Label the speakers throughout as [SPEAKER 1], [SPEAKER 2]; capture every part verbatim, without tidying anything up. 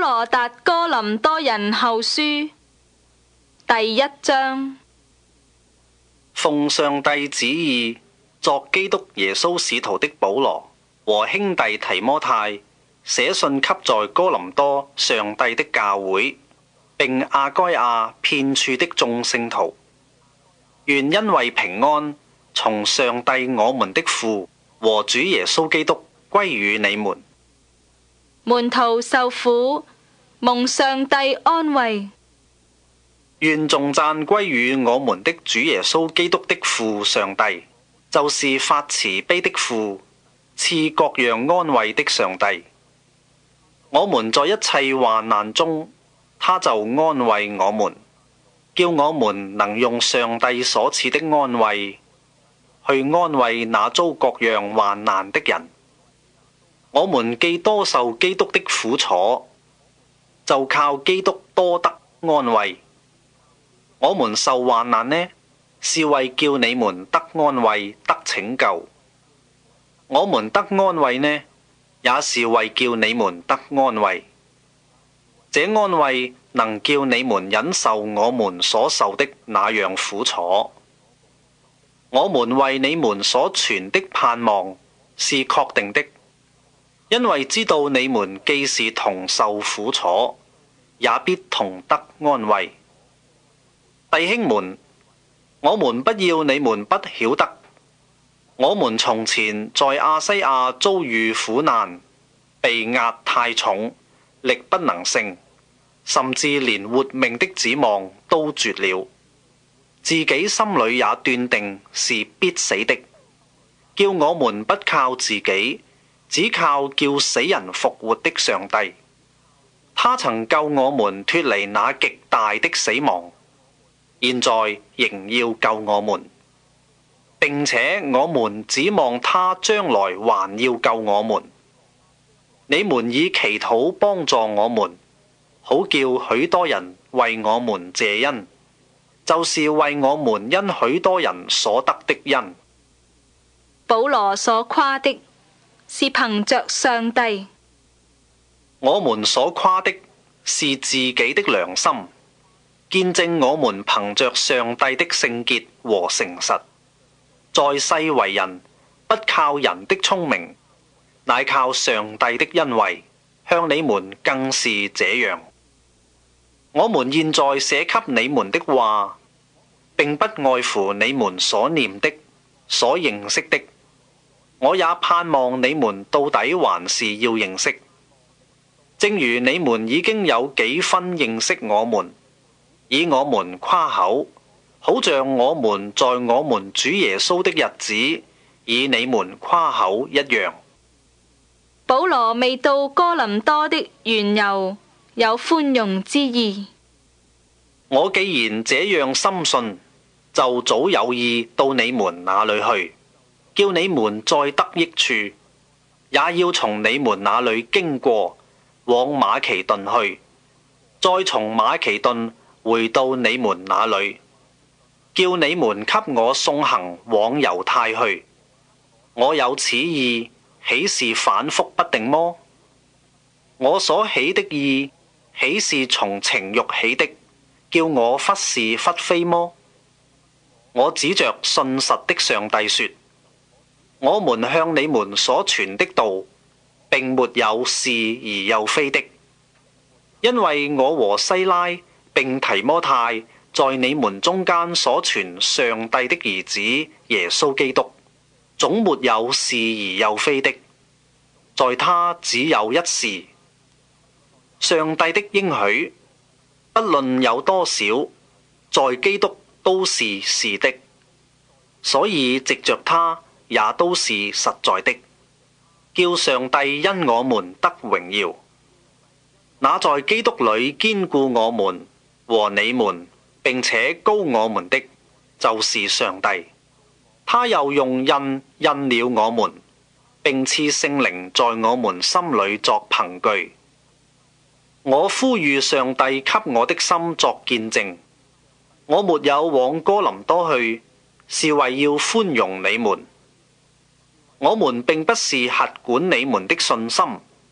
[SPEAKER 1] 羅達哥林多人後書第一章。
[SPEAKER 2] 奉上帝旨意，作基督耶穌使徒的保羅和兄弟提摩太，寫信給在哥林多上帝的教會，並亞該亞遍處的眾聖徒。願恩惠平安從上帝我們的父和主耶穌基督歸於你們。
[SPEAKER 1] 門徒受苦，蒙上帝安慰。
[SPEAKER 2] 願頌讚歸於我們的主耶穌基督的父上帝，就是發慈悲的父，賜各樣安慰的上帝。我們在一切患難中，他就安慰我們，叫我們能用上帝所賜的安慰，去安慰那遭各樣患難的人。我們既多受基督的苦楚，就靠基督多得安慰。我們受患難呢，是為叫你們得安慰、得拯救；我們得安慰呢，也是為叫你們得安慰。這安慰能叫你們忍受我們所受的那樣苦楚。我們為你們所存的盼望是確定的，因為知道你們既是同受苦楚，也必同得安慰。弟兄們，我們不要你們不曉得，我們從前在亞西亞遭遇苦難，被壓太重，力不能勝，甚至連活命的指望都絕了，自己心裏也斷定是必死的，叫我們不靠自己，只靠叫死人復活的上帝。他曾救我們脫離那極大的死亡，現在仍要救我們，並且我們指望他將來還要救我們。你們以祈禱幫助我們，好叫許多人為我們謝恩，就是為我們因許多人所得的恩。
[SPEAKER 1] 保羅所誇的是憑着上帝，
[SPEAKER 2] 我們所誇的是自己的良心，見證我們憑着上帝的聖潔和誠實，在世為人，不靠人的聰明，乃靠上帝的恩惠，向你們更是這樣。我們現在寫給你們的話，並不外乎你們所念的、所認識的。我也盼望你們到底還是要認識，正如你們已經有幾分認識我們，以我們誇口，好像我們在我們主耶穌的日子以你們誇口一樣。
[SPEAKER 1] 保羅未到哥林多的緣由有寬容之意。
[SPEAKER 2] 我既然這樣深信，就早有意到你們那裏去，叫你們再得益處，也要從你們那裏經過，往馬其頓去，再從馬其頓回到你們那裏，叫你們給我送行往猶太去。我有此意，豈是反覆不定麼？我所起的意，豈是從情慾起的，叫我忽是忽非麼？我指着信實的上帝說，我們向你們所傳的道，並沒有是而又非的，因為我和西拉並提摩太在你們中間所傳上帝的兒子耶穌基督，總沒有是而又非的，在他只有一是。上帝的應許，不論有多少，在基督都是是的，所以藉着他也都是實在的，叫上帝因我們得榮耀。那在基督裏堅固我們和你們，並且膏我們的，就是上帝。他又用印印了我們，並賜聖靈在我們心裏作憑據。我呼籲上帝給我的心作見證，我沒有往哥林多去，是為要寬容你們。我們並不是轄管你們的信心，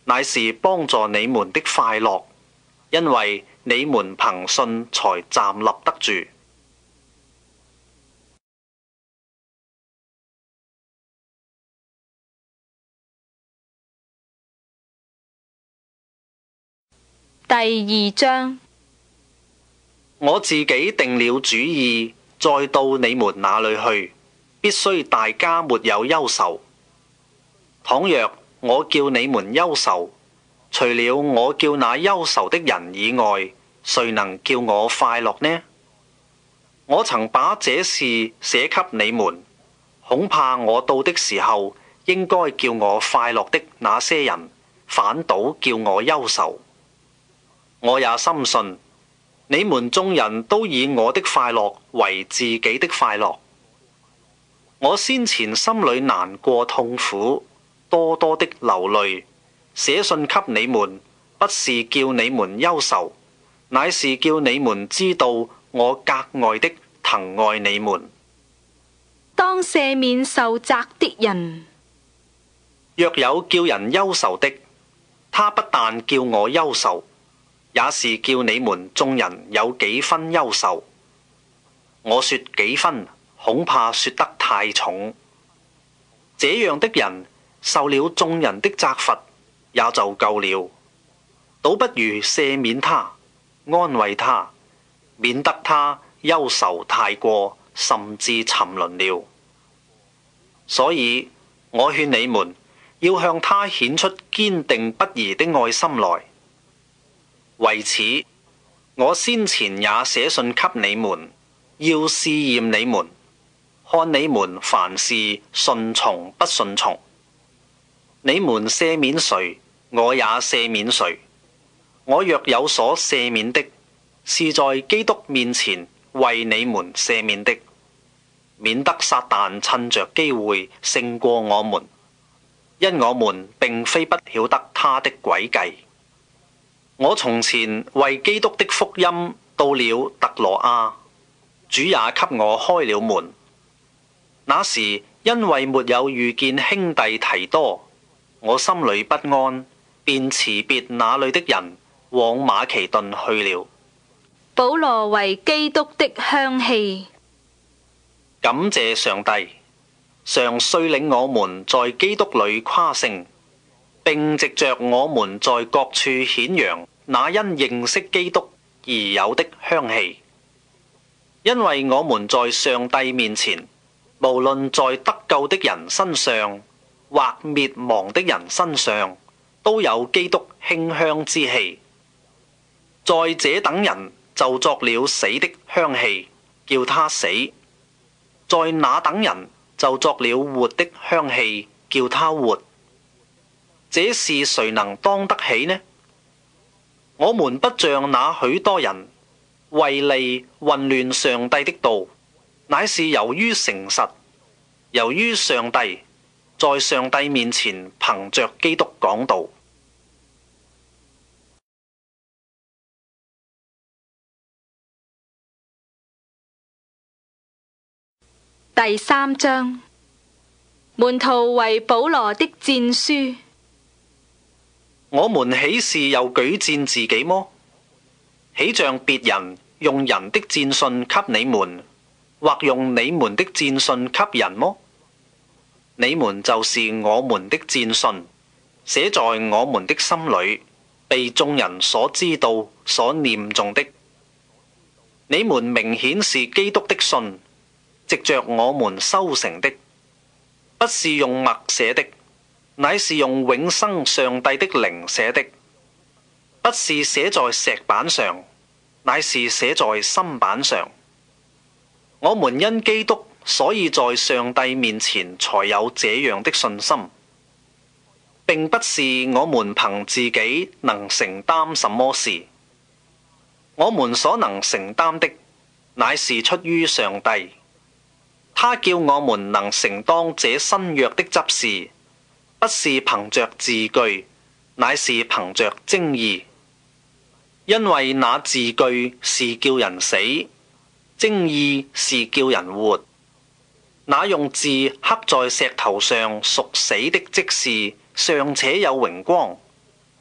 [SPEAKER 2] 乃是幫助你們的快樂，因為你們憑信才站立得住。
[SPEAKER 1] 第二章。
[SPEAKER 2] 我自己定了主意，再到你們那裏去，必須大家沒有憂愁。倘若我叫你們憂愁，除了我叫那憂愁的人以外，誰能叫我快樂呢？我曾把這事寫給你們，恐怕我到的時候，應該叫我快樂的那些人，反倒叫我憂愁。我也深信，你們眾人都以我的快樂為自己的快樂。我先前心裏難過痛苦，多多的流淚，寫信給你們，不是叫你們憂愁，乃是叫你們知道我格外的疼愛你們。
[SPEAKER 1] 當赦免受責的人。
[SPEAKER 2] 若有叫人憂愁的，他不但叫我憂愁，也是叫你們眾人有幾分憂愁。我說幾分，恐怕說得太重。這樣的人受了眾人的責罰，也就夠了，倒不如赦免他，安慰他，免得他憂愁太過，甚至沉淪了。所以我勸你們要向他顯出堅定不移的愛心來。為此，我先前也寫信給你們，要試驗你們，看你們凡事順從不順從。你們赦免誰，我也赦免誰。我若有所赦免的，是在基督面前為你們赦免的，免得撒旦趁着機會勝過我們，因我們並非不曉得他的詭計。我從前為基督的福音到了特羅亞，主也給我開了門。那時因為沒有遇見兄弟提多，我心裏不安，便辭別那裏的人，往馬其頓去了。
[SPEAKER 1] 保羅為基督的香氣。
[SPEAKER 2] 感謝上帝，常率領我們在基督裏誇勝，並藉着我們在各處顯揚那因認識基督而有的香氣。因為我們在上帝面前，無論在得救的人身上或滅亡的人身上，都有基督馨香之氣。在這等人就作了死的香氣，叫他死；在那等人就作了活的香氣，叫他活。這事誰能當得起呢？我們不像那許多人為利混亂上帝的道，乃是由於誠實，由於上帝，在上帝面前憑着基督講道。
[SPEAKER 1] 第三章。門徒為保羅的戰書。
[SPEAKER 2] 我們豈是又舉薦自己麼？豈像別人用人的薦信給你們，或用你們的薦信給人麼？你們就是我們的薦信，寫在我們的心裏，被眾人所知道、所念誦的。你們明顯是基督的信，藉着我們修成的，不是用墨寫的，乃是用永生上帝的靈寫的。不是寫在石板上，乃是寫在心板上。我們因基督，所以在上帝面前才有這樣的信心，並不是我們憑自己能承擔什麼事。我們所能承擔的，乃是出於上帝。他叫我們能承當這新約的執事，不是憑着字據，乃是憑着精義。因為那字據是叫人死，精義是叫人活。那用字刻在石頭上屬死的職事，尚且有榮光，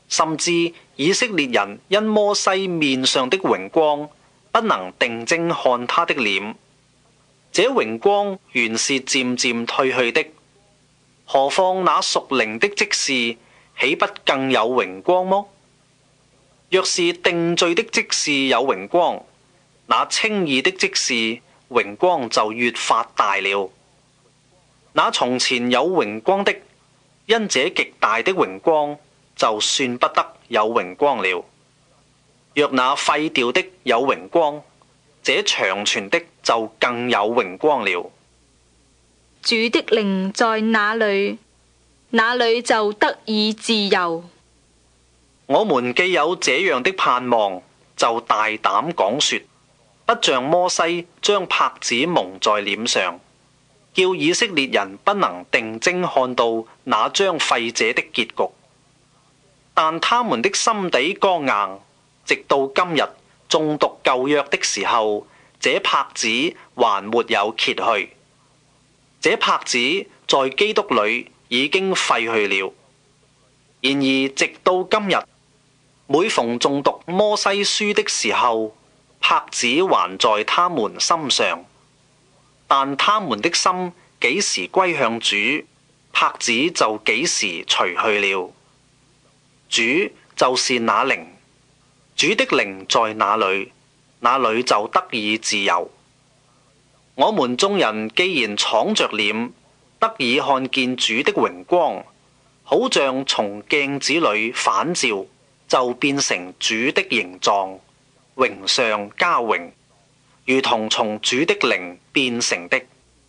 [SPEAKER 2] 甚至以色列人因摩西面上的榮光，不能定睛看他的臉。這榮光原是漸漸退去的，何況那屬靈的職事，豈不更有榮光麼？若是定罪的職事有榮光，那稱義的職事榮光就越發大了。那從前有榮光的，因這極大的榮光，就算不得有榮光了。若那廢掉的有榮光，這長存的就更有榮光了。
[SPEAKER 1] 主的靈在哪裏，那裏就得以自由。
[SPEAKER 2] 我們既有這樣的盼望，就大膽講說，不像摩西將帕子蒙在臉上，叫以色列人不能定睛看到那將廢者的結局。但他們的心地剛硬，直到今日誦讀舊約的時候，這帕子還沒有揭去。這帕子在基督裏已經廢去了。然而直到今日，每逢誦讀摩西書的時候，帕子還在他們心上，但他們的心幾時歸向主，帕子就幾時除去了。主就是那靈，主的靈在那裏，那裏就得以自由。我們眾人既然敞着臉，得以看見主的榮光，好像從鏡子裏反照，就變成主的形狀，榮上加榮，如同從主的靈變成的。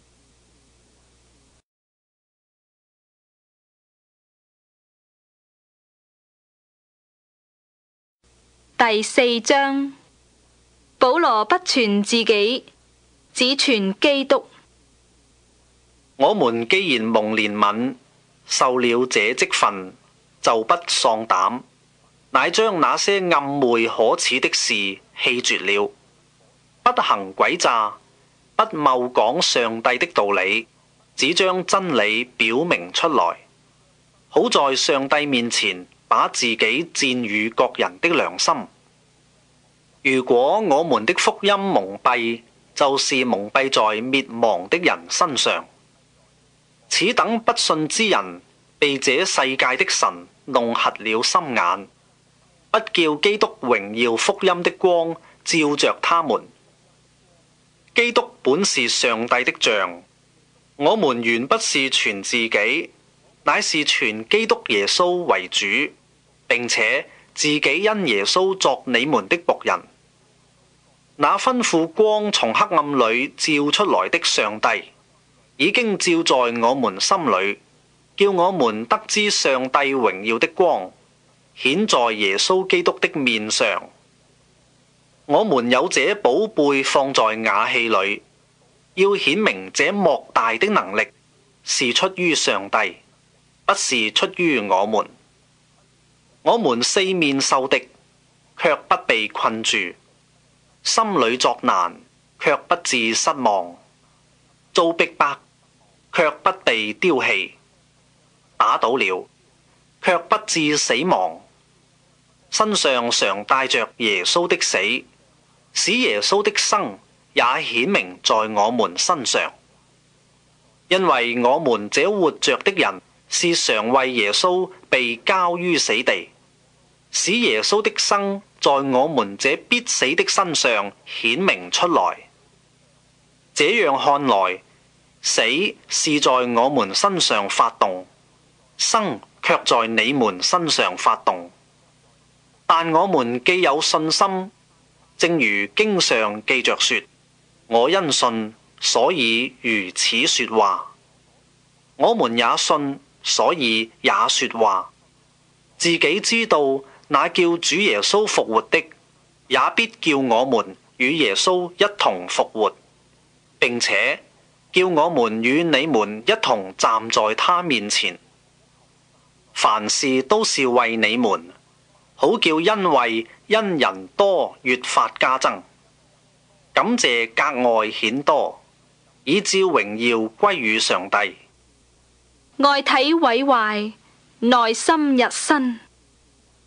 [SPEAKER 1] 第四章，保羅不傳自己，只傳基督。
[SPEAKER 2] 我們既然蒙憐憫，受了這職分，就不喪膽，乃將那些暗昧可恥的事棄絕了，不行詭詐，不謬講上帝的道理，只將真理表明出來，好在上帝面前把自己薦與各人的良心。如果我們的福音蒙蔽，就是蒙蔽在滅亡的人身上。此等不信之人，被這世界的神弄瞎了心眼，不叫基督榮耀福音的光照着他們。基督本是上帝的像，我們原不是傳自己，乃是傳基督耶穌為主，並且自己因耶穌作你們的僕人。那吩咐光從黑暗裏照出來的上帝，已經照在我們心裏，叫我們得知上帝榮耀的光顯在耶穌基督的面上。我們有這寶貝放在瓦器裏，要顯明這莫大的能力是出於上帝，不是出於我們。我們四面受敵，卻不被困住；心裏作難，卻不致失望；遭逼迫，卻不被丟棄；打倒了，卻不致死亡。身上常帶着耶穌的死，使耶穌的生也顯明在我們身上。因為我們這活着的人，是常為耶穌被交於死地，使耶穌的生在我們這必死的身上顯明出來。這樣看來，死是在我們身上發動，生卻在你們身上發動。但我們既有信心，正如經上記着說：我因信，所以如此說話。我們也信，所以也說話。自己知道那叫主耶穌復活的，也必叫我們與耶穌一同復活，並且叫我們與你們一同站在他面前。凡事都是為你們，好叫恩惠因人多越發加增，感謝格外顯多，以致榮耀歸於上帝。
[SPEAKER 1] 外體毀壞，內心日新。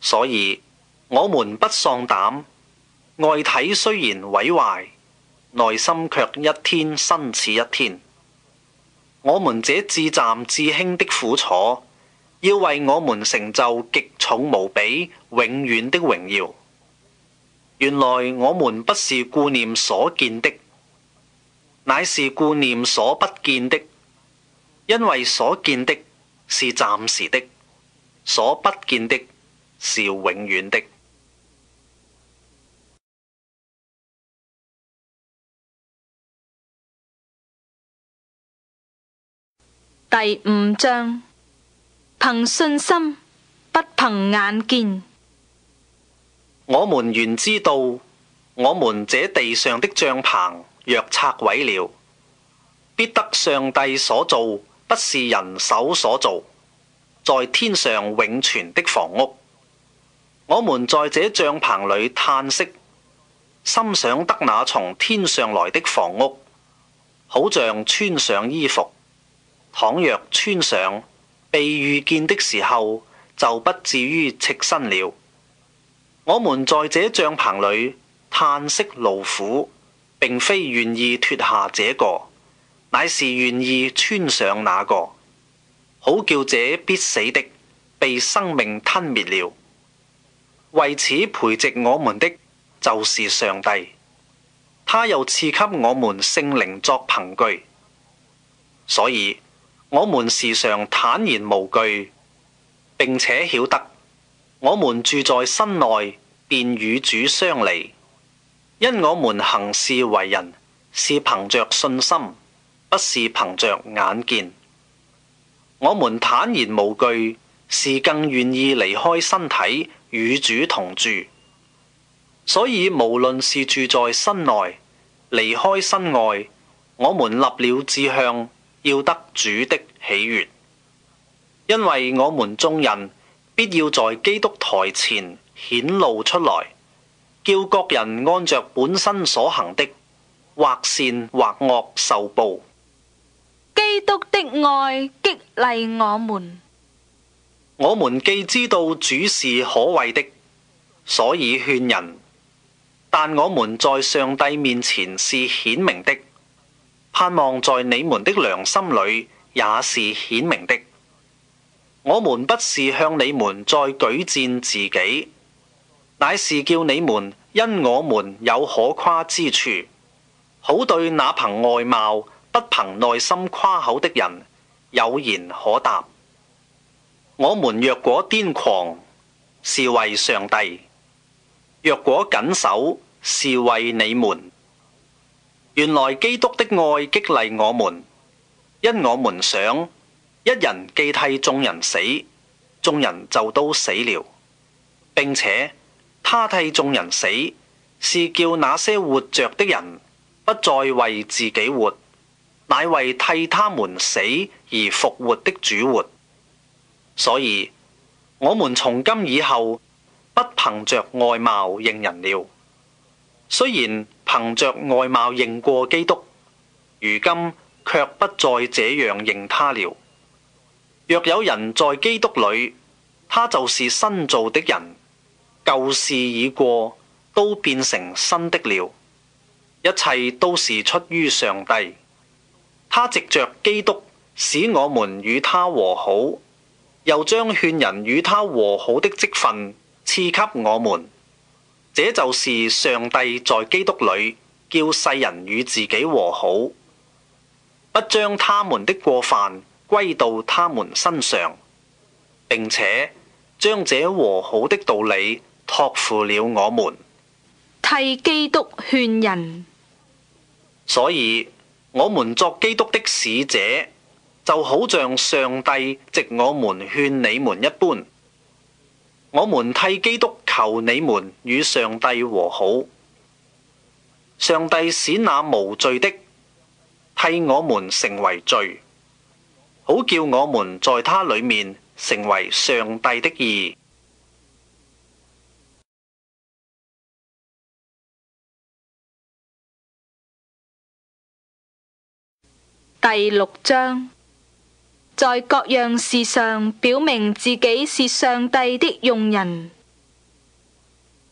[SPEAKER 2] 所以我們不喪膽，外體雖然毀壞，內心卻一天新似一天。我們這至暫至輕的苦楚，要為我們成就極重無比、永遠的榮耀。原來我們不是顧念所見的，乃是顧念所不見的，因為所見的是暫時的，所不見的是永遠的。
[SPEAKER 1] 第五章，憑信心，不憑眼見。
[SPEAKER 2] 我們原知道，我們這地上的帳棚若拆毀了，必得上帝所造，不是人手所造，在天上永存的房屋。我們在這帳棚裏嘆息，心想得那從天上來的房屋，好像穿上衣服。倘若穿上，被遇見的時候，就不至於赤身了。我們在這帳棚裏嘆息勞苦，並非願意脫下這個，乃是願意穿上那個，好叫這必死的被生命吞滅了。為此培植我們的就是上帝，他又賜給我們聖靈作憑據，所以我們時常坦然無懼，並且曉得我們住在身內，便與主相離，因我們行事為人是憑着信心，不是憑着眼見。我們坦然無懼，是更願意離開身體與主同住。所以無論是住在身內，離開身外，我們立了志向，要得主的喜悅。因為我們眾人必要在基督台前顯露出來，叫各人按着本身所行的，或善或惡受報。
[SPEAKER 1] 基督的愛激勵我們。
[SPEAKER 2] 我們既知道主是可畏的，所以勸人，但我們在上帝面前是顯明的，盼望在你們的良心裏也是顯明的。我們不是向你們再舉薦自己，乃是叫你們因我們有可誇之處，好對那憑外貌不憑內心誇口的人有言可答。我們若果癲狂，是為上帝；若果謹守，是為你們。原來基督的愛激勵我們，因我們想，一人既替眾人死，眾人就都死了，並且他替眾人死，是叫那些活着的人不再為自己活，乃為替他們死而復活的主活。所以我們從今以後不憑着外貌認人了。雖然憑着外貌認過基督，如今卻不再這樣認他了。若有人在基督裏，他就是新造的人，舊事已過，都變成新的了。一切都是出於上帝，他藉着基督使我們與他和好，又將勸人與他和好的職分賜給我們。這就是上帝在基督裏叫世人與自己和好，不將他們的過犯歸到他們身上，並且將這和好的道理託付了我們。
[SPEAKER 1] 替基督勸人。
[SPEAKER 2] 所以我們作基督的使者，就好像上帝藉我們勸你們一般。我們替基督求你們與上帝和好，上帝使那無罪的替我們成為罪，好叫我們在他裏面成為上帝的義。
[SPEAKER 1] 第六章，在各樣事上表明自己是上帝的用人，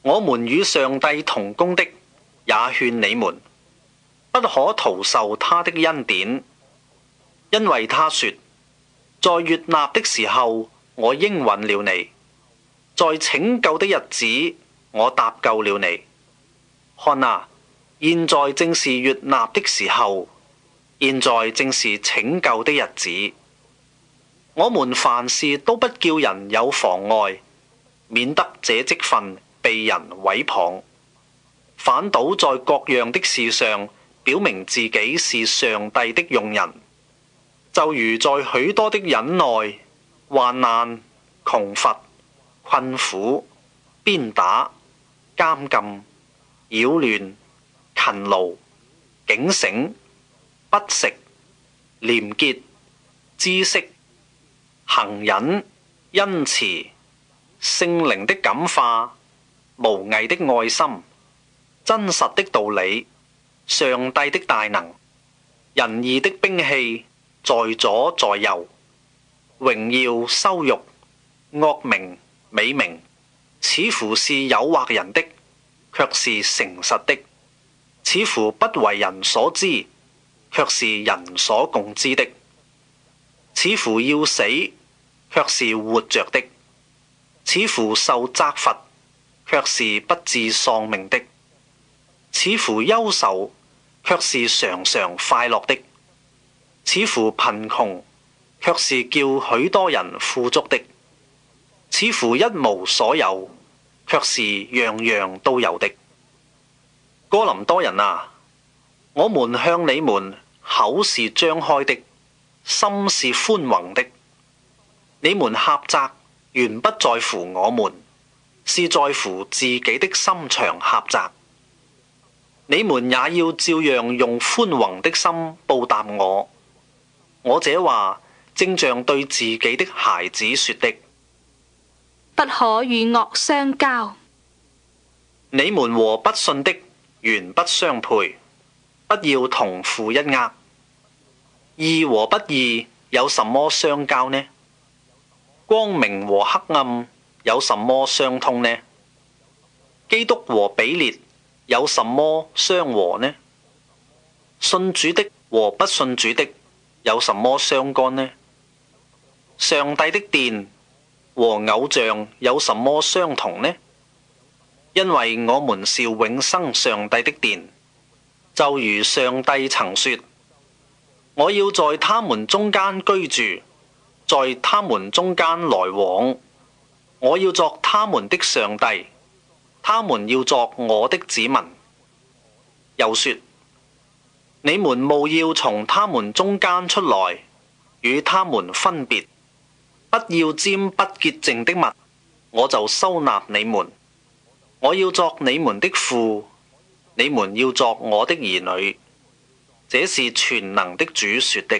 [SPEAKER 2] 我們與上帝同工的，也勸你們不可徒受他的恩典，因為他說：在悅納的時候，我應允了你；在拯救的日子，我搭救了你。看啊，現在正是悅納的時候，現在正是拯救的日子。我們凡事都不叫人有妨礙，免得這職分被人毀謗，反倒在各樣的事上表明自己是上帝的用人，就如在許多的忍耐、患難、窮乏、困苦、鞭打、監禁、擾亂、勤勞、警醒、不食、廉潔、知識、恒忍、恩慈、聖靈的感化、無偽的愛心、真實的道理、上帝的大能、仁義的兵器，在左在右，榮耀羞辱、惡名美名，似乎是誘惑人的，卻是誠實的；似乎不為人所知，卻是人所共知的；似乎要死，卻是活着的；似乎受責罰，卻是不致喪命的；似乎憂愁，卻是常常快樂的；似乎貧窮，卻是叫許多人富足的；似乎一無所有，卻是樣樣都有的。哥林多人啊，我們向你們口是張開的，心是寬宏的。你們狹窄原不在乎我們，是在乎自己的心腸狹窄。你們也要照樣用寬宏的心報答我。我這話正像對自己的孩子說的。
[SPEAKER 1] 不可與惡相交。
[SPEAKER 2] 你們和不信的原不相配，不要同負一軛。義和不義有什麼相交呢？光明和黑暗有什麼相通呢？基督和比列有什麼相和呢？信主的和不信主的有什麼相干呢？上帝的殿和偶像有什麼相同呢？因為我們是永生上帝的殿，就如上帝曾說：我要在他們中間居住，在他們中間來往，我要作他們的上帝，他們要作我的子民。又說：你們務要從他們中間出來，與他們分別，不要沾不潔淨的物，我就收納你們。我要作你們的父，你們要作我的兒女。這是全能的主說的。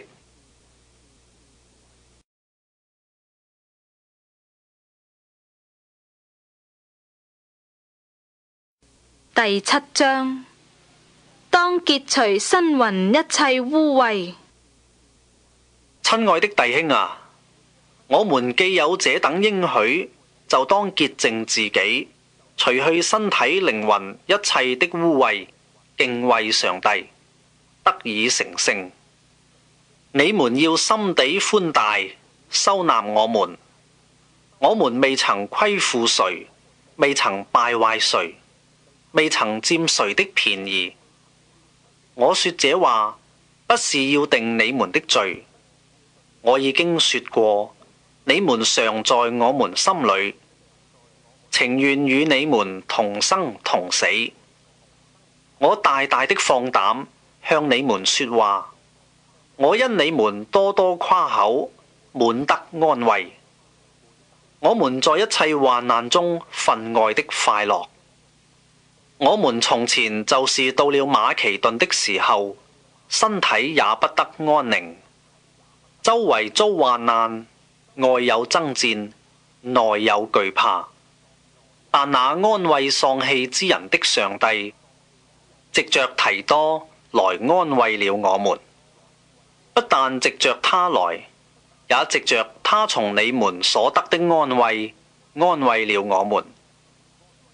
[SPEAKER 1] 第七章，當潔除身魂一切污穢。
[SPEAKER 2] 親愛的弟兄啊，我們既有這等應許，就當潔淨自己，除去身體靈魂一切的污穢，敬畏上帝，得以成聖。你們要心地寬大，收納我們。我們未曾虧負誰，未曾敗壞誰，未曾佔誰的便宜。我說這話，不是要定你們的罪。我已經說過，你們常在我們心裏，情願與你們同生同死。我大大的放膽向你們說話，我因你們多多誇口，滿得安慰。我們在一切患難中分外的快樂。我們從前就是到了馬其頓的時候，身體也不得安寧，周圍遭患難，外有爭戰，內有懼怕。但那安慰喪氣之人的上帝，藉着提多來安慰了我們。不但藉着他來，也藉着他從你們所得的安慰，安慰了我們。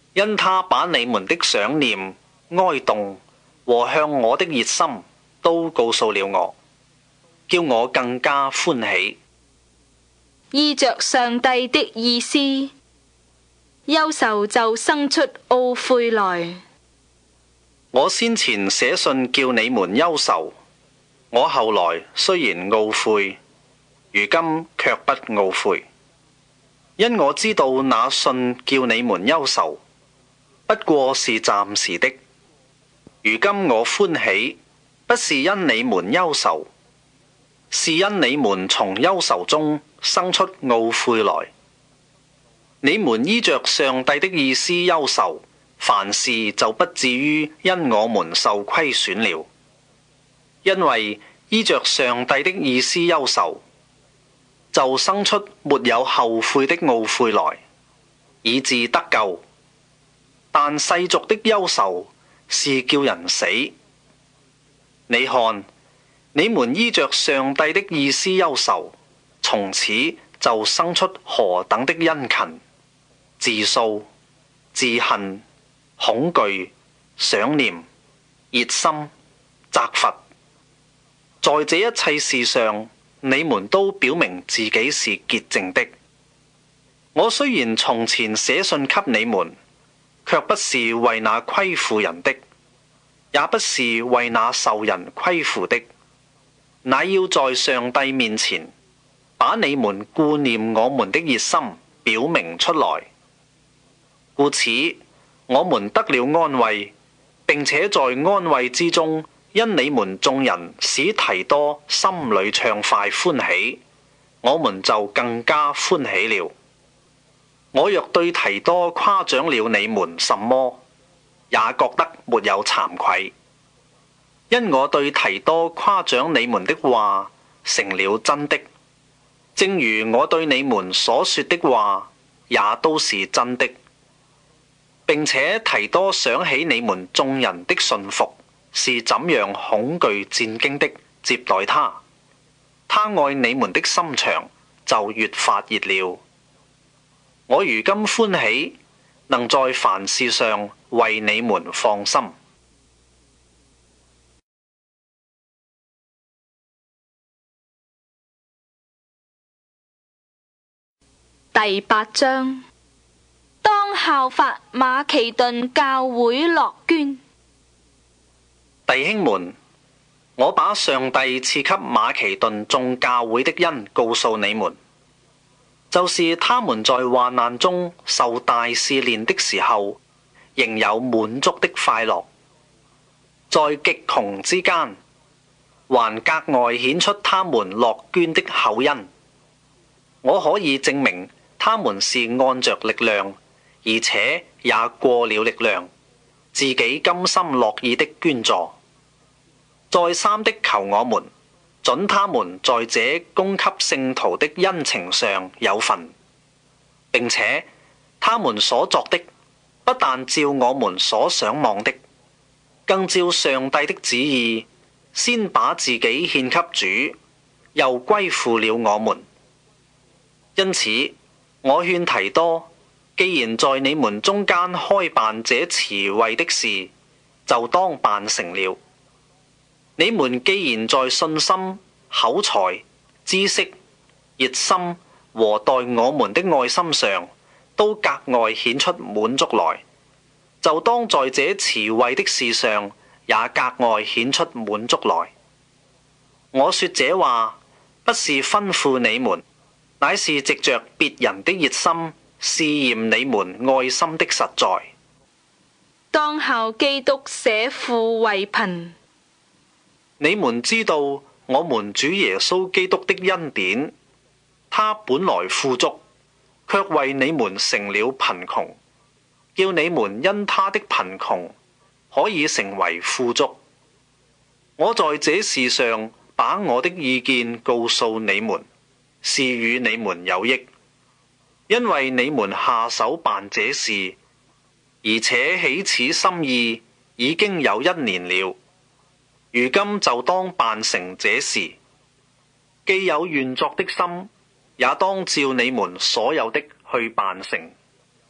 [SPEAKER 2] 因他把你們的想念、哀慟和向我的熱心都告訴了我，叫我更加歡喜。
[SPEAKER 1] 依着上帝的意思，憂愁就生出懊悔來。
[SPEAKER 2] 我先前寫信叫你們憂愁，我後來雖然懊悔，如今卻不懊悔，因我知道那信叫你們憂愁，不過是暫時的。如今我歡喜，不是因你們憂愁，是因你們從憂愁中生出懊悔來。你們依着上帝的意思憂愁，凡事就不至於因我們受虧損了。因為依着上帝的意思憂愁，就生出沒有後悔的懊悔來，以致得救。但世俗的憂愁是叫人死。你看，你們依着上帝的意思憂愁，從此就生出何等的殷勤、自訴、自恨、恐懼、想念、熱心、責罰。在這一切事上，你們都表明自己是潔淨的。我雖然從前寫信給你們，卻不是為那虧負人的，也不是為那受人虧負的，乃要在上帝面前把你們顧念我們的熱心表明出來。故此，我們得了安慰，並且在安慰之中，因你們眾人使提多心裏暢快歡喜，我們就更加歡喜了。我若對提多誇獎了你們什麼，也覺得沒有慚愧，因我對提多誇獎你們的話成了真的，正如我對你們所說的話也都是真的。並且提多想起你們眾人的信服，是怎樣恐懼戰兢的接待他，他愛你們的心腸就越發熱了。我如今歡喜，能在凡事上為你們放心。
[SPEAKER 1] 第八章，當效法馬其頓教會樂捐。
[SPEAKER 2] 弟兄們，我把上帝賜給馬其頓眾教會的恩告訴你們，就是他們在患難中受大試煉的時候，仍有滿足的快樂，在極窮之間，還格外顯出他們樂捐的厚恩。我可以證明他們是按着力量，而且也過了力量，自己甘心樂意的捐助。再三的求我們，准他們在這供給聖徒的恩情上有份，並且他們所作的不但照我們所想望的，更照上帝的旨意，先把自己獻給主，又歸附了我們。因此，我勸提多，既然在你們中間開辦這慈惠的事，就當辦成了。你們既然在信心、口才、知識、熱心和待我們的愛心上，都格外顯出滿足來，就當在這慈惠的事上也格外顯出滿足來。我說這話，不是吩咐你們，乃是藉着別人的熱心試驗你們愛心的實在。
[SPEAKER 1] 當效基督捨富為貧。
[SPEAKER 2] 你們知道我們主耶穌基督的恩典，他本來富足，卻為你們成了貧窮，叫你們因他的貧窮可以成為富足。我在這事上把我的意見告訴你們，是與你們有益，因為你們下手辦這事，而且起此心意已經有一年了。如今就當辦成這事，既有願作的心，也當照你們所有的去辦成。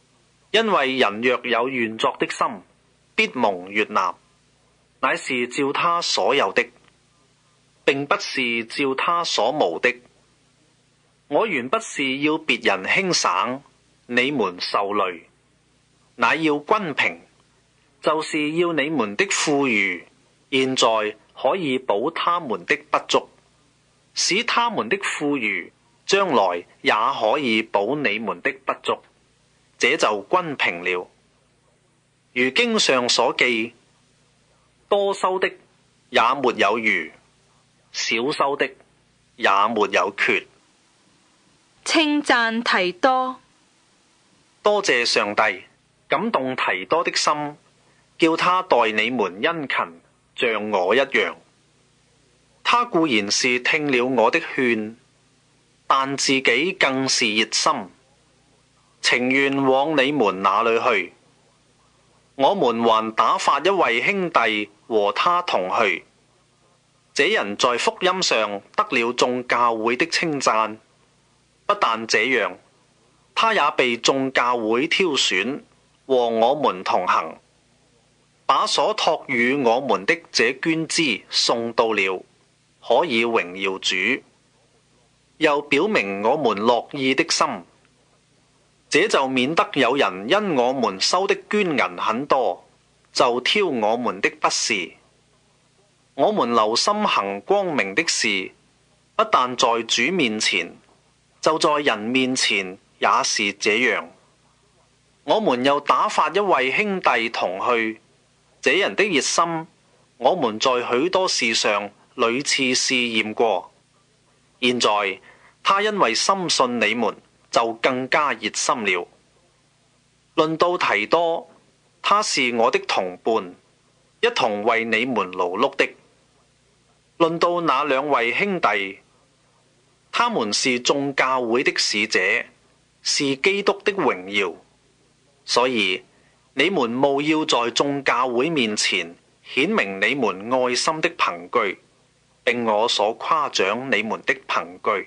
[SPEAKER 2] 因為人若有願作的心，必蒙悅納，乃是照他所有的，並不是照他所無的。我原不是要別人輕省，你們受累，乃要均平，就是要你們的富裕，現在可以補他們的不足，使他們的富裕將來也可以補你們的不足，這就均平了。如經上所記，多收的也沒有餘，少收的也沒有缺。
[SPEAKER 1] 稱讚提多。
[SPEAKER 2] 多謝上帝感動提多的心，叫他待你們殷勤，像我一樣。他固然是聽了我的勸，但自己更是熱心，情願往你們那裏去。我們還打發一位兄弟和他同去，這人在福音上得了眾教會的稱讚。不但這樣，他也被眾教會挑選，和我們同行，把所託與我們的這捐資送到了，可以榮耀主，又表明我們樂意的心。這就免得有人因我們收的捐銀很多，就挑我們的不是。我們留心行光明的事，不但在主面前，就在人面前也是這樣。我們又打發一位兄弟同去，這人的熱心，我們在許多事上屢次試驗過。現在他因為深信你們，就更加熱心了。論到提多，他是我的同伴，一同為你們勞碌的。論到那兩位兄弟，他們是眾教會的使者，是基督的榮耀，所以你們務要在眾教會面前顯明你們愛心的憑據，並我所誇獎你們的憑據。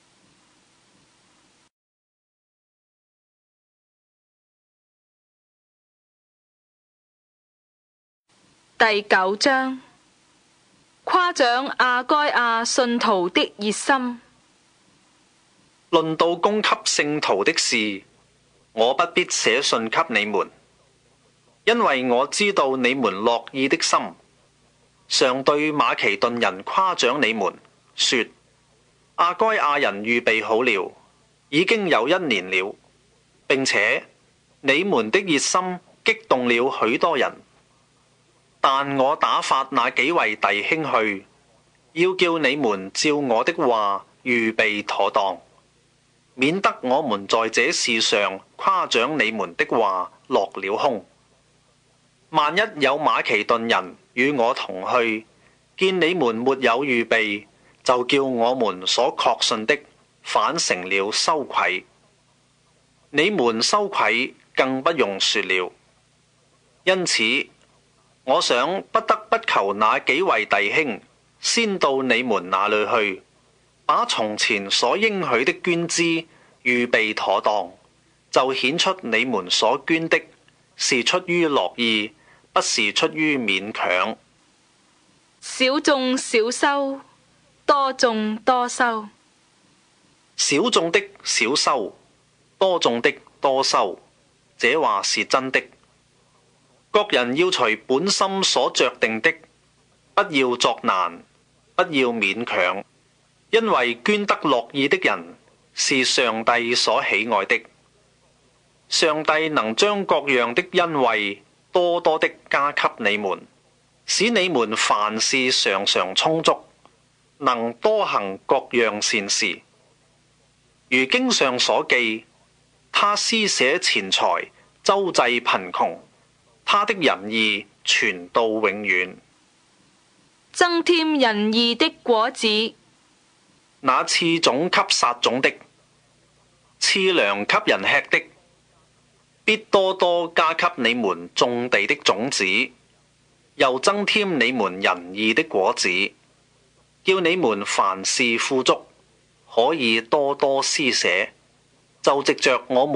[SPEAKER 1] 第九章，誇獎亞該亞信徒的熱心。
[SPEAKER 2] 論到供給聖徒的事，我不必寫信給你們，因為我知道你們樂意的心。常對馬其頓人誇獎你們，說亞該亞人預備好了，已經有一年了，並且你們的熱心激動了許多人。但我打發那幾位弟兄去，要叫你們照我的話預備妥當，免得我們在這事上誇獎你們的話落了空。萬一有馬其頓人與我同去，見你們沒有預備，就叫我們所確信的反成了羞愧。你們羞愧更不用說了。因此我想不得不求那幾位弟兄先到你們那裏去，把從前所應許的捐資預備妥當，就顯出你們所捐的是出於樂意，不是出於勉強。
[SPEAKER 1] 少種少收，多種多收。
[SPEAKER 2] 少種的少收，多種的多收，這話是真的。各人要隨本心所酌定的，不要作難，不要勉強，因為捐得樂意的人是上帝所喜愛的。上帝能將各樣的恩惠多多的加給你們，使你們凡事常常充足，能多行各樣善事。如經上所記，他施捨錢財，周濟貧窮，他的仁義傳到永遠。
[SPEAKER 1] 增添仁義的果子，
[SPEAKER 2] 那賜種給撒種的，賜糧給人吃的，必多多加給你們種地的種子，又增添你們仁義的果子，叫你們凡事富足，可以多多施捨，就藉着我們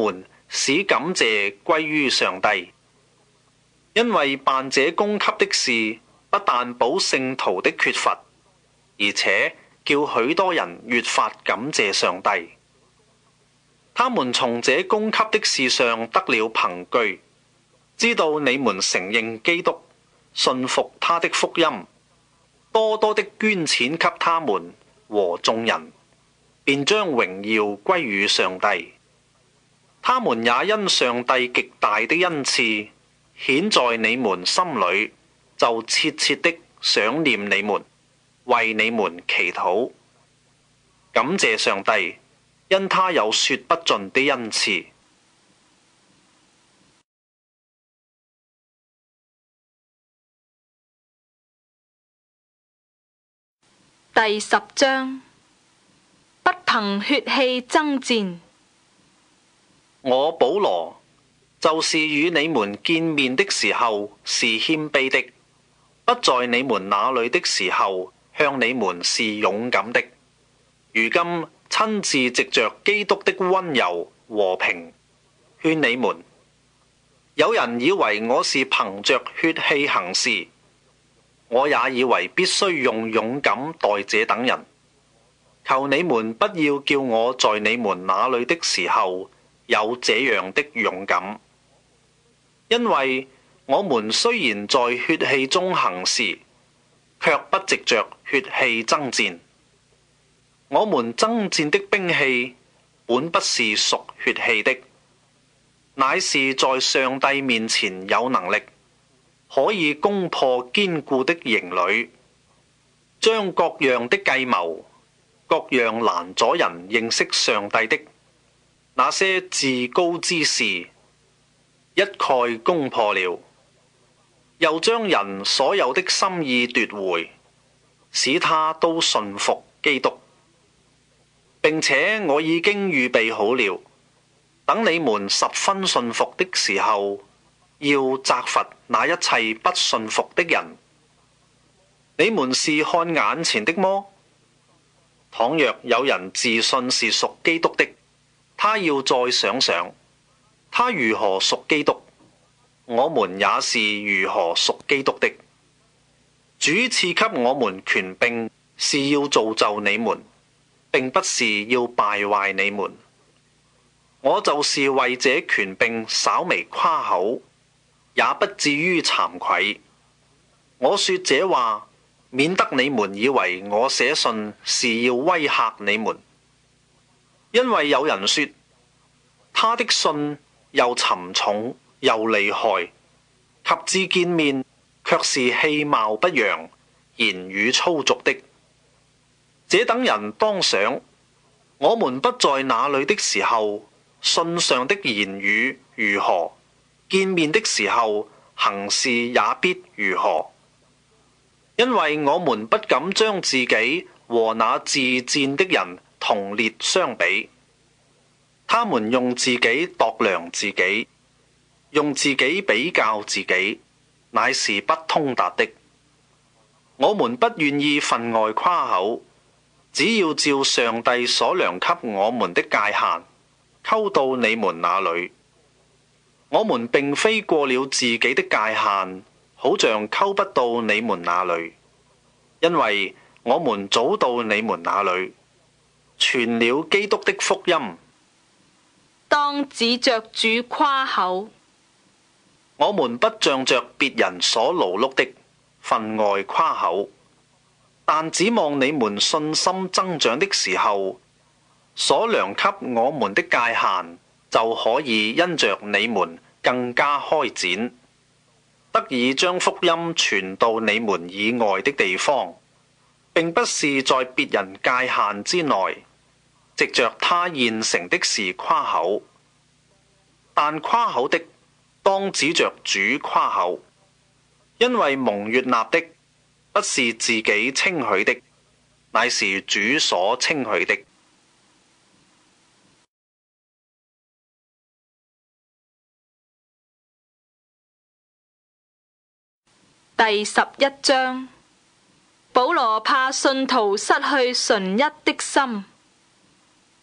[SPEAKER 2] 使感謝歸於上帝。因為辦這供給的事，不但補聖徒的缺乏，而且叫許多人越發感謝上帝。他們從這供給的事上得了憑據，知道你們承認基督，信服他的福音，多多的捐錢給他們和眾人，便將榮耀歸於上帝。他們也因上帝極大的恩賜顯在你們心裏，就切切的想念你們，為你們祈禱，感謝上帝，因他有說不盡的恩賜。
[SPEAKER 1] 第十章，不憑血氣爭戰。
[SPEAKER 2] 我保羅，就是與你們見面的時候是謙卑的，不在你們那裏的時候向你們是勇敢的，如今親自藉着基督的溫柔和平勸你們。有人以為我是憑着血氣行事，我也以為必須用勇敢待這等人。求你們不要叫我在你們那裏的時候有這樣的勇敢，因為我們雖然在血氣中行事，卻不藉着血氣爭戰。我們爭戰的兵器本不是屬血氣的，乃是在上帝面前有能力，可以攻破堅固的營壘，將各樣的計謀、各樣攔阻人認識上帝的那些自高之事一概攻破了，又將人所有的心意奪回，使他都順服基督。並且我已經預備好了，等你們十分順服的時候，要責罰那一切不順服的人。你們是看眼前的麼？倘若有人自信是屬基督的，他要再想想，他如何屬基督，我們也是如何屬基督的。主賜給我們權柄，是要造就你們，並不是要敗壞你們。我就是為這權柄稍微誇口，也不至於慚愧。我說這話，免得你們以為我寫信是要威嚇你們。因為有人說，他的信又沉重又厲害，及至見面卻是氣貌不揚，言語粗俗的。這等人當想，我們不在那裏的時候，信上的言語如何，見面的時候行事也必如何。因為我們不敢將自己和那自薦的人同列相比，他們用自己度量自己，用自己比較自己，乃是不通達的。我們不願意分外誇口，只要照上帝所量給我們的界限，溝到你們那裏。我們並非過了自己的界限，好像溝不到你們那裏，因為我們早到你們那裏，傳了基督的福音。
[SPEAKER 1] 當指着主誇口，
[SPEAKER 2] 我們不仗着別人所勞碌的分外誇口，但指望你們信心增長的時候，所量給我們的界限就可以因着你們更加開展，得以將福音傳到你們以外的地方，並不是在別人界限之內，藉着他現成的事誇口。但誇口的當指着主誇口，因為蒙悅納的不是自己稱許的，乃是主所稱許的。
[SPEAKER 1] 第十一章，保羅怕信徒失去純一的心。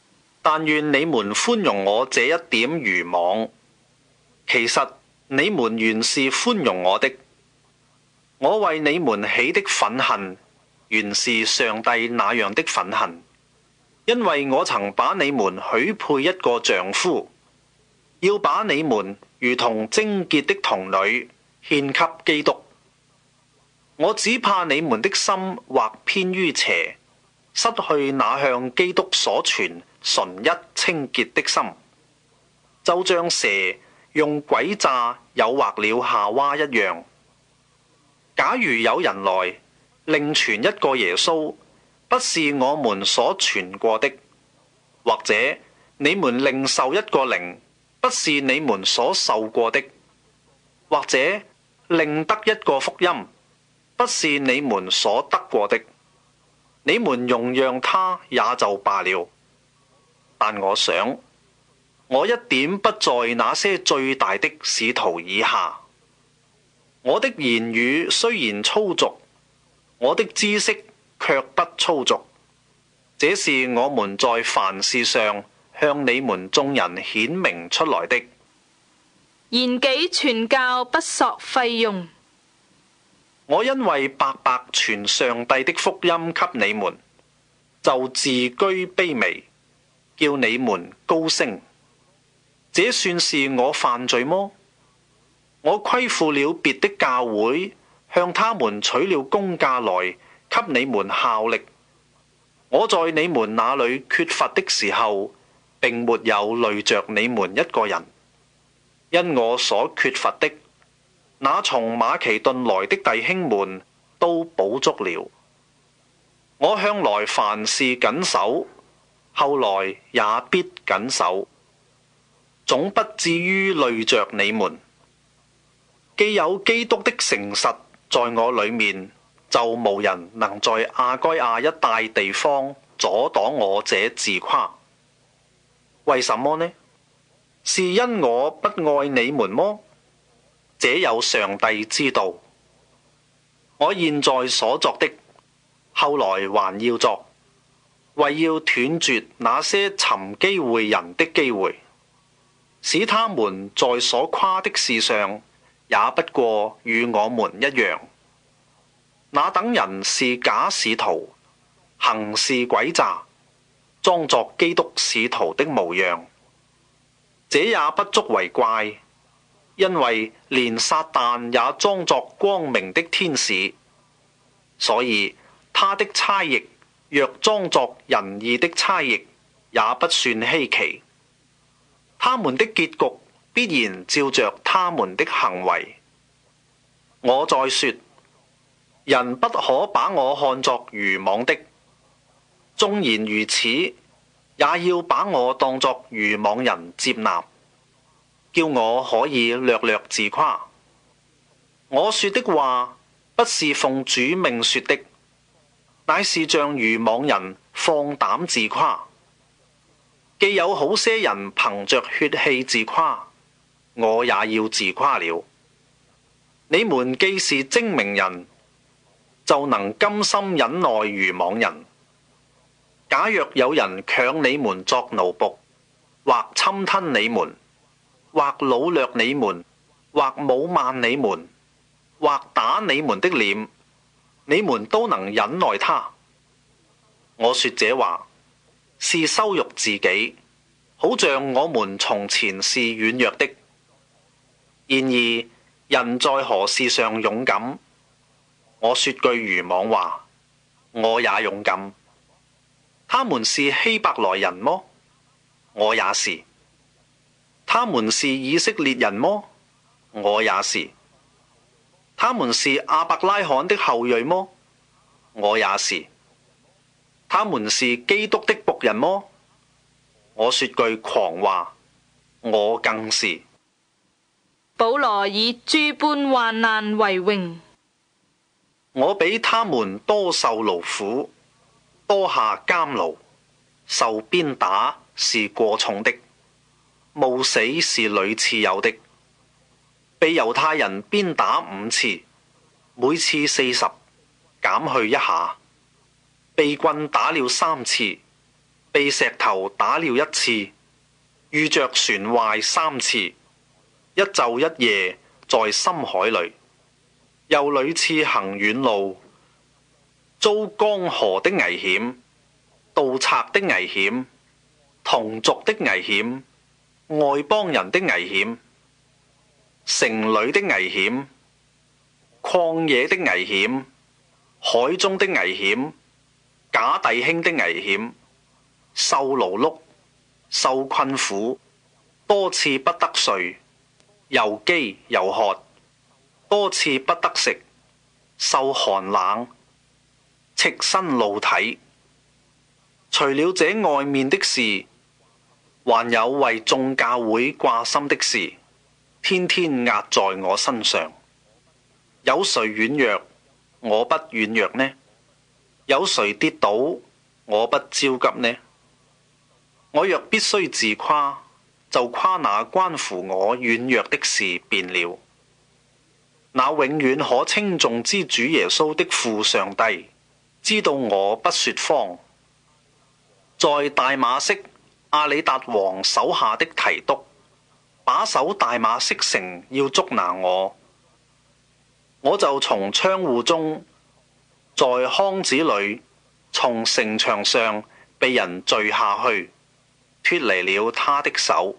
[SPEAKER 2] 但願你們寬容我這一點愚妄。其實你們原是寬容我的。我為你們起的憤恨，原是上帝那樣的憤恨，因為我曾把你們許配一個丈夫，要把你們如同貞潔的童女獻給基督。我只怕你們的心或偏於邪，失去那向基督所存純一清潔的心，就像蛇用詭詐誘惑了夏娃一樣。假如有人來另傳一個耶穌，不是我們所傳過的，或者你們另受一個靈，不是你們所受過的，或者另得一個福音，不是你們所得過的，你們容讓他也就罷了。但我想，我一點不在那些最大的使徒以下。我的言語雖然粗俗，我的知識卻不粗俗。這是我們在凡事上向你們眾人顯明出來的。
[SPEAKER 1] 言己傳教不索費用。
[SPEAKER 2] 我因為白白傳上帝的福音給你們，就自居卑微，叫你們高升。這算是我犯罪麼？我虧負了別的教會，向他們取了工價來給你們效力。我在你們那裏缺乏的時候，並沒有累着你們一個人，因我所缺乏的，那從馬其頓來的弟兄們都補足了。我向來凡事謹守，後來也必謹守，總不至於累着你們。既有基督的誠實在我裏面，就無人能在亞該亞一帶地方阻擋我這自誇。為什麼呢？是因我不愛你們麼？這有上帝知道。我現在所作的，後來還要作，為要斷絕那些尋機會人的機會，使他們在所誇的事上也不過與我們一樣。那等人是假使徒，行事詭詐，裝作基督使徒的模樣。這也不足為怪，因為連撒旦也裝作光明的天使，所以他的差役若裝作仁義的差役，也不算稀奇。他們的結局必然照着他們的行為。我再說，人不可把我看作愚妄的，縱然如此，也要把我當作愚妄人接納，叫我可以略略自誇。我說的話不是奉主命說的，乃是像愚妄人放膽自誇。既有好些人憑着血氣自誇，我也要自誇了。你們既是精明人，就能甘心忍耐愚妄人。假若有人強你們作奴僕，或侵吞你們，或擄掠你們，或侮慢你們，或打你們的臉，你們都能忍耐他。我說這話是羞辱自己，好像我們從前是軟弱的。然而人在何事上勇敢？我說句愚妄話，我也勇敢。他們是希伯來人麼？我也是。他們是以色列人麼？我也是。他們是亞伯拉罕的後裔麼？我也是。他們是基督的僕人麼？我說句狂話，我更是。
[SPEAKER 1] 保羅以諸般患難為榮。
[SPEAKER 2] 我比他們多受勞苦，多下監牢，受鞭打是過重的，冒死是屢次有的。被猶太人鞭打五次，每次四十，減去一下；被棍打了三次， 被石頭打了一次，遇着船壞三次，一晝一夜在深海裏，又屢次行遠路，遭江河的危險、盜賊的危險、同族的危險、外邦人的危險、城裏的危險、曠野的危險、海中的危險、假弟兄的危險，受勞碌、受困苦，多次不得睡，又飢又渴，多次不得食，受寒冷，赤身露體。除了這外面的事，還有為眾教會掛心的事，天天壓在我身上。有誰軟弱，我不軟弱呢？有誰跌倒，我不焦急呢？我若必須自誇，就誇那關乎我軟弱的事便了。那永遠可稱頌之主耶穌的父上帝，知道我不說謊。在大馬色阿里達王手下的提督，把守大馬色城要捉拿我，我就從窗戶中，在筐子裏，從城牆上被人墜下去，脫離了他的手。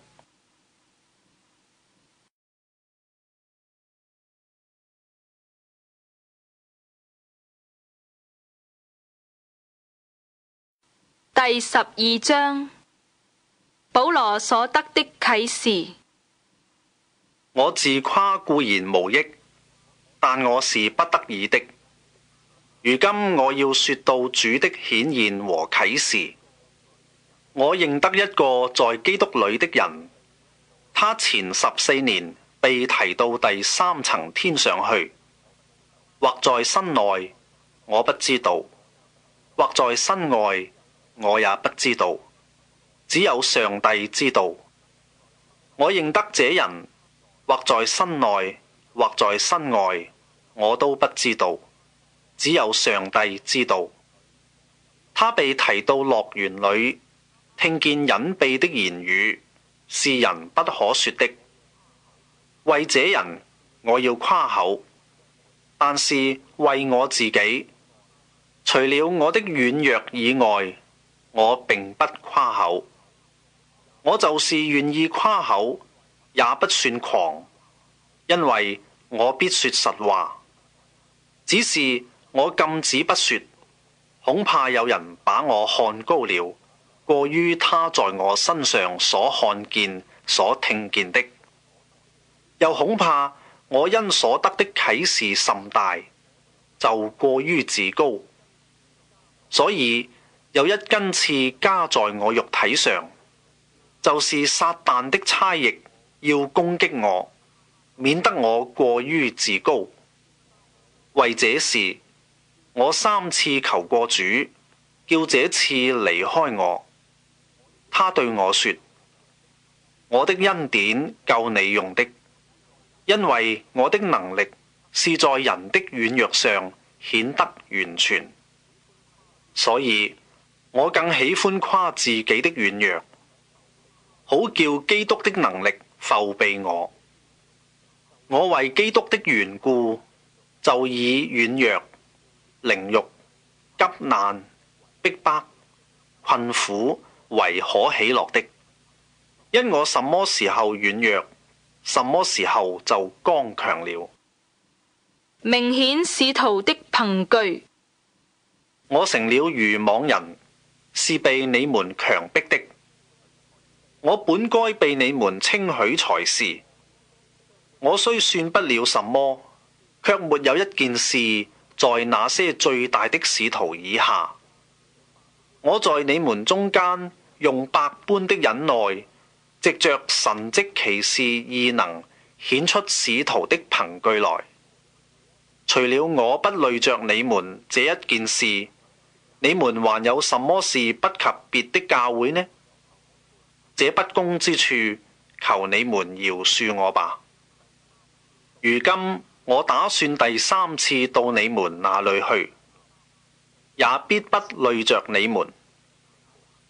[SPEAKER 1] 第十二章，保羅所得的啟示。
[SPEAKER 2] 我自誇固然無益，但我是不得已的。如今我要說到主的顯現和啟示。我認得一個在基督裏的人，他前十四年被提到第三層天上去，或在身內，我不知道；或在身外，我也不知道，只有上帝知道。我認得這人，或在身內，或在身外，我都不知道，只有上帝知道。他被提到樂園裏，聽見隱秘的言語，是人不可說的。為這人，我要誇口，但是為我自己，除了我的軟弱以外，我並不誇口。我就是願意誇口，也不算狂，因為我必說實話。只是我禁止不說，恐怕有人把我看高了，過於他在我身上所看見、所聽見的。又恐怕我因所得的啟示甚大，就過於自高。所以有一根刺加在我肉體上，就是撒旦的差役要攻擊我，免得我過於自高。為這事，我三次求過主，叫這刺離開我。他對我說：我的恩典夠你用的，因為我的能力是在人的軟弱上顯得完全。所以我更喜歡誇自己的軟弱，好叫基督的能力覆庇我。我為基督的緣故，就以軟弱、凌辱、急難、逼迫、困苦為可喜樂的，因我什麼時候軟弱，什麼時候就剛強了。
[SPEAKER 1] 明顯使徒的憑據。
[SPEAKER 2] 我成了愚妄人，是被你們強迫的。我本該被你們稱許才是。我雖算不了什麼，卻沒有一件事在那些最大的使徒以下。我在你們中間用百般的忍耐，藉着神蹟奇事異能，顯出使徒的憑據來。除了我不累着你們這一件事，你們還有什麼事不及別的教會呢？這不公之處，求你們饒恕我吧。如今我打算第三次到你們那裏去，也必不累着你們。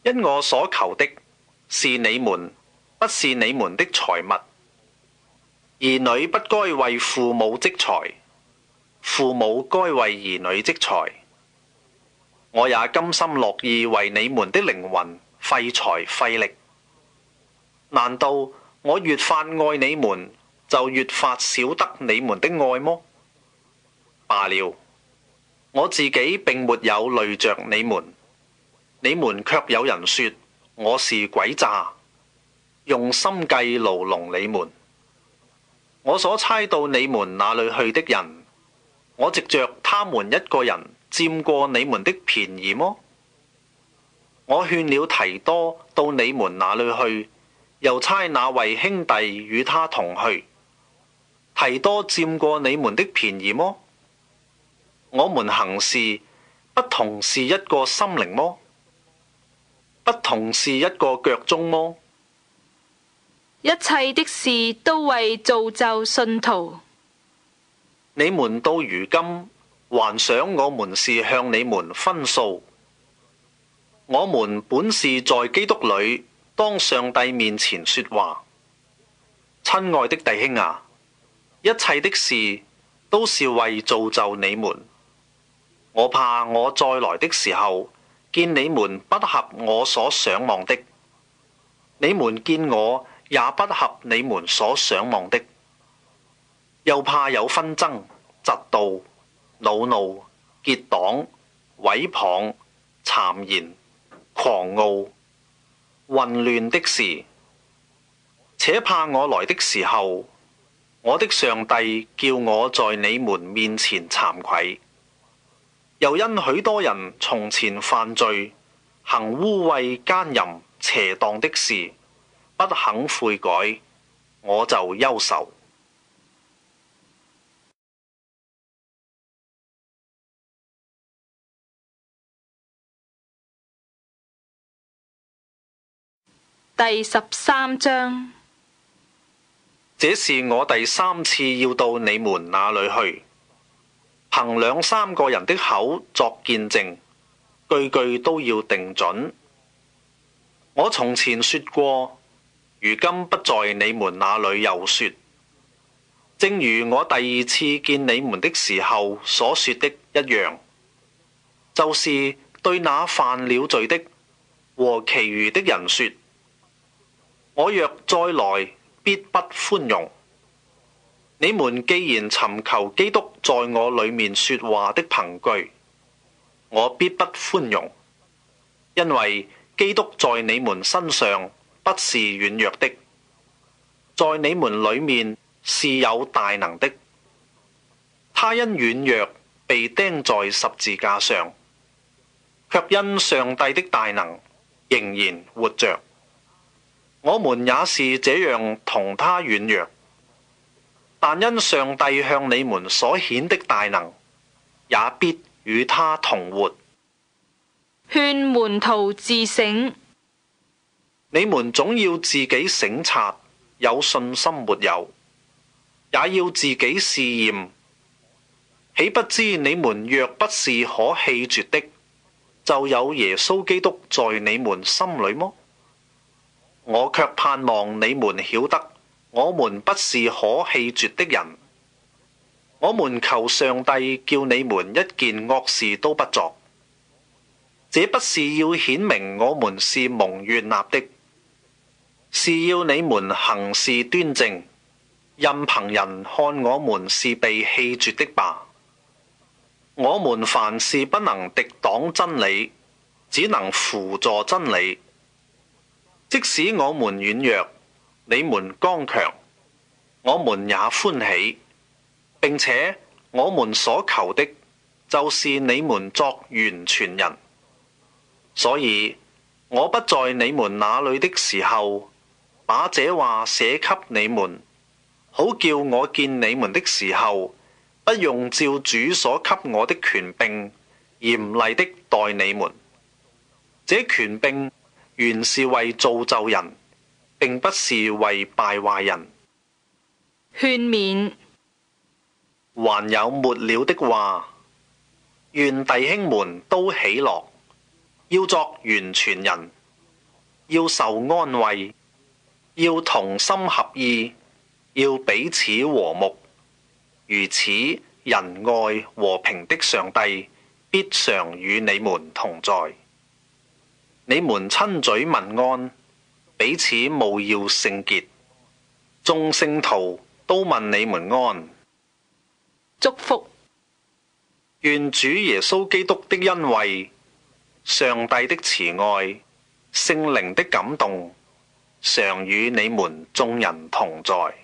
[SPEAKER 2] 因我所求的是你們，不是你們的財物。兒女不該為父母積財，父母該為兒女積財。我也甘心樂意為你們的靈魂費財費力。難道我越發愛你們，就越發少得你們的愛麼？罷了，我自己並沒有累着你們，你們卻有人說我是詭詐，用心計牢籠你們。我所差到你們那裏去的人，我藉着他們一個人佔過你們的便宜麼？我勸了提多到你們那裏去，又差那位兄弟與他同去，提多佔過你們的便宜麼？我們行事不同是一個心靈麼？不同是一個腳蹤麼？
[SPEAKER 1] 一切的事都為造就信徒。
[SPEAKER 2] 你們到如今還想我們是向你們分訴？我們本是在基督裏當上帝面前說話。親愛的弟兄啊，一切的事都是為造就你們。我怕我再來的時候，見你們不合我所想望的，你們見我也不合你們所想望的。又怕有紛爭、嫉妒、惱怒、結黨、毀謗、讒言、狂傲、混亂的事，且怕我來的時候，我的上帝叫我在你們面前慚愧。又因許多人從前犯罪，行污穢奸淫邪蕩的事，不肯悔改，我就憂愁。
[SPEAKER 1] 第十三章。
[SPEAKER 2] 這是我第三次要到你們那裏去，憑兩三個人的口作見證，句句都要定準。我從前說過，如今不在你們那裏又說，正如我第二次見你們的時候所說的一樣，就是對那犯了罪的和其餘的人說，我若再來，必不寬容。你們既然尋求基督在我裏面說話的憑據，我必不寬容，因為基督在你們身上不是軟弱的，在你們裏面是有大能的。他因軟弱被釘在十字架上，卻因上帝的大能仍然活着。我們也是這樣同他軟弱，但因上帝向你們所顯的大能，也必與他同活。
[SPEAKER 1] 勸門徒自省。
[SPEAKER 2] 你們總要自己省察，有信心沒有，也要自己試驗。豈不知你們若不是可棄絕的，就有耶穌基督在你們心裏麼？我卻盼望你們曉得，我們不是可棄絕的人。我們求上帝叫你們一件惡事都不作，這不是要顯明我們是蒙悅納的，是要你們行事端正，任憑人看我們是被棄絕的吧。我們凡事不能敵擋真理，只能輔助真理。即使我們軟弱，你們剛強，我們也歡喜，並且我們所求的，就是你們作完全人。所以我不在你們那裏的時候，把這話寫給你們，好叫我見你們的時候，不用照主所給我的權柄，嚴厲的待你們。這權柄原是為造就人，並不是為敗壞人。
[SPEAKER 1] 勸勉。
[SPEAKER 2] 還有末了的話，願弟兄們都喜樂，要作完全人， 要受安慰，要同心合意，要彼此和睦。如此，仁愛和平的上帝必常與你們同在。你們親嘴問安，彼此務要聖潔。眾聖徒都問你們安。
[SPEAKER 1] 祝福。
[SPEAKER 2] 願主耶穌基督的恩惠、上帝的慈愛、聖靈的感動，常與你們眾人同在。